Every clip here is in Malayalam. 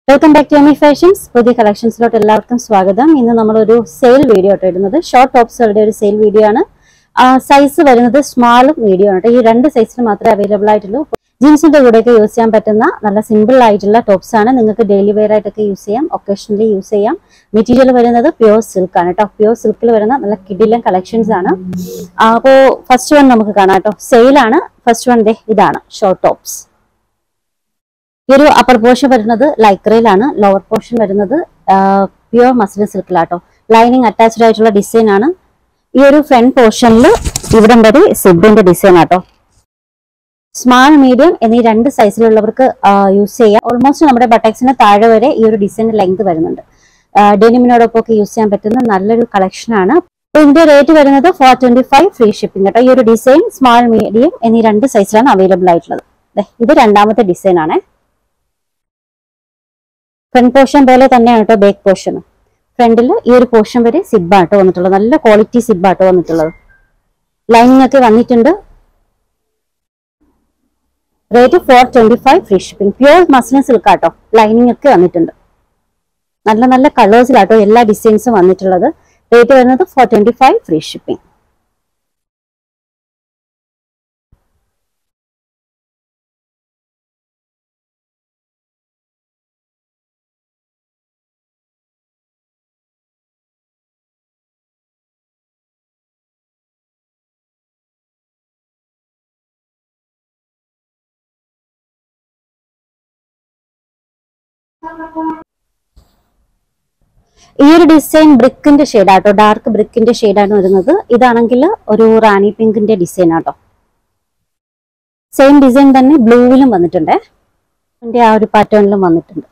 Welcome back to Yummy Fashions. പുതിയ കളക്ഷൻസിലോട്ട് എല്ലാവർക്കും സ്വാഗതം. ഇന്ന് നമ്മൾ ഒരു സെയിൽ വീഡിയോ ആയിട്ട് ഇടുന്നത് ഷോർട്ട് ടോപ്സുകളുടെ ഒരു സെയിൽ വീഡിയോ ആണ്. സൈസ് വരുന്നത് സ്മാളും മീഡിയം ആണ്. ഈ രണ്ട് സൈസിൽ മാത്രമേ അവൈലബിൾ ആയിട്ടുള്ളൂ. ജീൻസിന്റെ കൂടെയൊക്കെ യൂസ് ചെയ്യാൻ പറ്റുന്ന നല്ല സിമ്പിൾ ആയിട്ടുള്ള ടോപ്സ് ആണ്. നിങ്ങൾക്ക് ഡെയിലി വെയർ ആയിട്ടൊക്കെ യൂസ് ചെയ്യാം, ഒക്കേഷണലി യൂസ് ചെയ്യാം. മെറ്റീരിയൽ വരുന്നത് പ്യൂർ സിൽക്ക് ആണ് കേട്ടോ. പ്യൂർ സിൽക്കിൽ വരുന്ന നല്ല കിടിലൻ കളക്ഷൻസ് ആണ്. അപ്പോൾ ഫസ്റ്റ് വൺ നമുക്ക് കാണാം കേട്ടോ. സെയിലാണ്. ഫസ്റ്റ് വൺ ഇതാണ് ഷോർട്ട് ടോപ്സ്. ഈ ഒരു അപ്പർ പോർഷൻ വരുന്നത് ലൈക്രയിലാണ്, ലോവർ പോർഷൻ വരുന്നത് പ്യൂർ മസ്ലിൻ സിൽക്കിലാട്ടോ. ലൈനിങ് അറ്റാച്ച്ഡ് ആയിട്ടുള്ള ഡിസൈൻ ആണ്. ഈ ഒരു ഫ്രണ്ട് പോർഷനിൽ ഇവിടം വരെ സിബിന്റെ ഡിസൈൻ ആട്ടോ. സ്മാൾ മീഡിയം എന്നീ രണ്ട് സൈസിലുള്ളവർക്ക് യൂസ് ചെയ്യാം. ഓൾമോസ്റ്റ് നമ്മുടെ ബട്ടക്സിന് താഴെ വരെ ഈ ഒരു ഡിസൈനിന്റെ ലെങ്ത് വരുന്നുണ്ട്. ഡെനിമിനോടൊപ്പം ഒക്കെ യൂസ് ചെയ്യാൻ പറ്റുന്ന നല്ലൊരു കളക്ഷൻ ആണ്. ഇതിന്റെ റേറ്റ് വരുന്നത് 425 ഫ്രീ ഷിപ്പിംഗ് കേട്ടോ. ഈ ഒരു ഡിസൈൻ സ്മാൾ മീഡിയം എന്നീ രണ്ട് സൈസിലാണ് അവൈലബിൾ ആയിട്ടുള്ളത്. ഇത് രണ്ടാമത്തെ ഡിസൈൻ ആണ്. ഫ്രണ്ട് പോർഷൻ പോലെ തന്നെയാണ് കേട്ടോ ബാക്ക് പോർഷൻ. ഫ്രണ്ടിൽ ഈ ഒരു പോർഷൻ വരെ സിബാട്ടോ വന്നിട്ടുള്ളത്. നല്ല ക്വാളിറ്റി സിബാട്ടോ വന്നിട്ടുള്ളത്. ലൈനിങ് ഒക്കെ വന്നിട്ടുണ്ട്. Rate 425 free shipping. Pure muslin silk ആട്ടോ. ലൈനിങ് ഒക്കെ വന്നിട്ടുണ്ട്. നല്ല നല്ല കളേഴ്സിലാട്ടോ എല്ലാ ഡിസൈൻസും വന്നിട്ടുള്ളത്. റേറ്റ് വരുന്നത് 425 ഫ്രീ ഷിപ്പിംഗ്. ഈ ഒരു ഡിസൈൻ ബ്രിക്കിന്റെ ഷെയ്ഡ് ആട്ടോ. ഡാർക്ക് ബ്രിക്കിന്റെ ഷെയ്ഡാണ് വരുന്നത്. ഇതാണെങ്കിൽ ഒരു റാണി പിങ്കിന്റെ ഡിസൈൻ ആട്ടോ. സെയിം ഡിസൈൻ തന്നെ ബ്ലൂവിലും വന്നിട്ടുണ്ട്. അതിന്റെ ആ ഒരു പാറ്റേണിലും വന്നിട്ടുണ്ട്.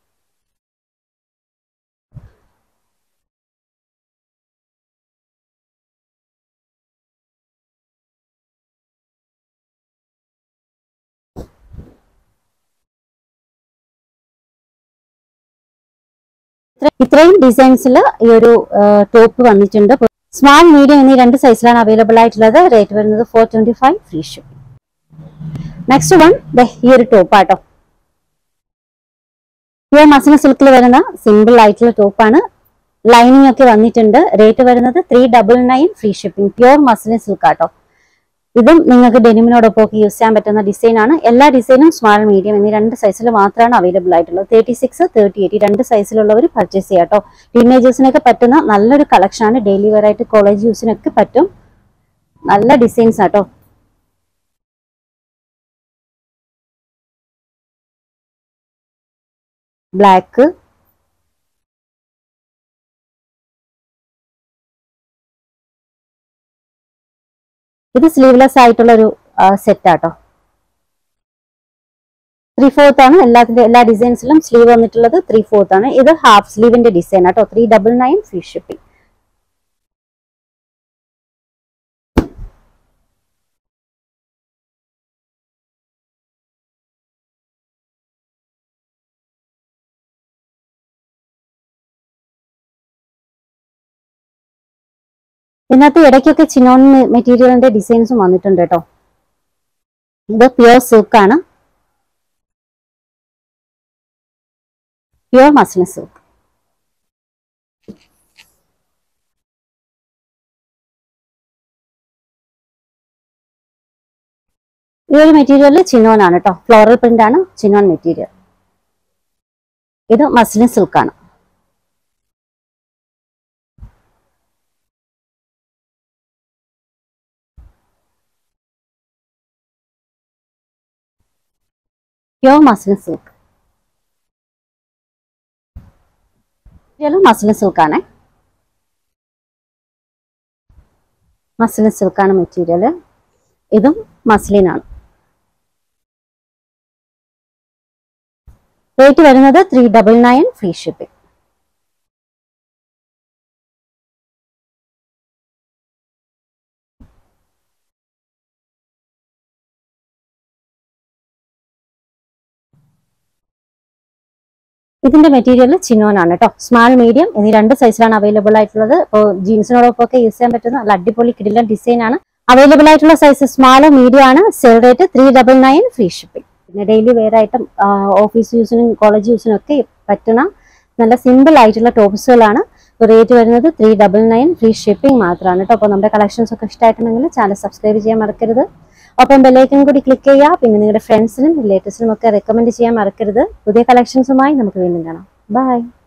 ഇത്രയും ഡിസൈൻസിൽ ഈ ഒരു ടോപ്പ് വന്നിട്ടുണ്ട്. സ്മാൾ മീഡിയം എന്നീ രണ്ട് സൈസിലാണ് അവൈലബിൾ ആയിട്ടുള്ളത്. റേറ്റ് വരുന്നത് 425 ഫ്രീ ഷിപ്പിംഗ്. നെക്സ്റ്റ് വൺ ഈ ഒരു ടോപ്പ് ആട്ടോ. പ്യൂർ മസ്ലിൻ സിൽക്കിൽ വരുന്ന സിമ്പിൾ ആയിട്ടുള്ള ടോപ്പാണ്. ലൈനിങ് ഒക്കെ വന്നിട്ടുണ്ട്. റേറ്റ് വരുന്നത് 399 free shipping. Pure muslin silk ആട്ടോ. ഇതും നിങ്ങൾക്ക് ഡെനിമിനോടൊപ്പം ഒക്കെ യൂസ് ചെയ്യാൻ പറ്റുന്ന ഡിസൈൻ ആണ്. എല്ലാ ഡിസൈനും സ്മാൾ മീഡിയം എന്നീ രണ്ട് സൈസിൽ മാത്രമാണ് അവൈലബിൾ ആയിട്ടുള്ളത്. 36, 38 രണ്ട് സൈസിലുള്ളവർ പർച്ചേസ് ചെയ്യാം കേട്ടോ. ടീനേജേഴ്സിനൊക്കെ പറ്റുന്ന നല്ലൊരു കളക്ഷൻ ആണ്. ഡെയിലി വെയർ ആയിട്ട് കോളേജ് യൂസിനൊക്കെ പറ്റും. നല്ല ഡിസൈൻസ് ആട്ടോ. ബ്ലാക്ക്, ഇത് സ്ലീവ്ലെസ് ആയിട്ടുള്ള ഒരു സെറ്റ് ആട്ടോ. 3/4 ആണ്. എല്ലാ ഡിസൈൻസിലും സ്ലീവ് വന്നിട്ടുള്ളത് 3/4 ആണ്. ഇത് ഹാഫ് സ്ലീവിന്റെ ഡിസൈൻ ആട്ടോ. 399 ഫ്രീ ഷിപ്പിംഗ്. ഇതിനകത്ത് ഇടയ്ക്കൊക്കെ ചിനോൺ മെറ്റീരിയലിന്റെ ഡിസൈൻസും വന്നിട്ടുണ്ട് കേട്ടോ. ഇത് പ്യൂർ സിൽക്ക് ആണ്. Pure muslin silk. ഈ ഒരു മെറ്റീരിയൽ ചിനോൺ ആണ് കേട്ടോ. ഫ്ലോറൽ പ്രിന്റ് ആണ് ചിനോൺ മെറ്റീരിയൽ. ഇത് മസ്ലിൻ സിൽക്ക് ആണ്. Pure muslin silk. Muslin silk ആണ്. മസ്ലിൻ സിൽക്ക് ആണ് മെറ്റീരിയൽ. ഇതും മസ്ലിൻ ആണ്. റേറ്റ് വരുന്നത് 399 ഫ്രീ ഷിപ്പിംഗ്. ഇതിന്റെ മെറ്റീരിയൽ ചിനോൺ ആണ് കേട്ടോ. സ്മാൾ മീഡിയം എന്നീ രണ്ട് സൈസിലാണ് അവൈലബിൾ ആയിട്ടുള്ളത്. ഇപ്പോൾ ജീൻസിനോടൊപ്പം ഒക്കെ യൂസ് ചെയ്യാൻ പറ്റുന്ന നല്ല അടിപൊളി കിടിലൻ ഡിസൈൻ ആണ്. അവൈലബിൾ ആയിട്ടുള്ള സൈസ് സ്മാൾ മീഡിയം ആണ്. Sale rate 399 free shipping. പിന്നെ ഡെയിലി വെയർ ആയിട്ടും ഓഫീസ് യൂസിനും കോളേജ് യൂസിനും ഒക്കെ പറ്റുന്ന നല്ല സിമ്പിൾ ആയിട്ടുള്ള ടോപ്സുകളാണ്. റേറ്റ് വരുന്നത് 399 ഫ്രീ ഷിപ്പിംഗ് മാത്രമാണ് കേട്ടോ. അപ്പോൾ നമ്മുടെ കളക്ഷൻസ് ഒക്കെ ഇഷ്ടമായിട്ടുണ്ടെങ്കിൽ ചാനൽ സബ്സ്ക്രൈബ് ചെയ്യാൻ മറക്കരുത്. ഒപ്പം ബെല്ലൈക്കൺ കൂടി ക്ലിക്ക് ചെയ്യുക. പിന്നെ നിങ്ങളുടെ ഫ്രണ്ട്സിനും റിലേറ്റീവ്സിനും ഒക്കെ റെക്കമെൻഡ് ചെയ്യാൻ മറക്കരുത്. പുതിയ കളക്ഷൻസുമായി നമുക്ക് വീണ്ടും കാണാം. ബൈ.